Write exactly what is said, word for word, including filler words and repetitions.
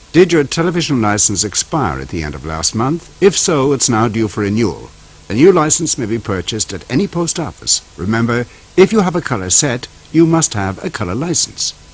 Did your television license expire at the end of last month? If so, it's now due for renewal. A new license may be purchased at any post office. Remember, if you have a color set, you must have a color license.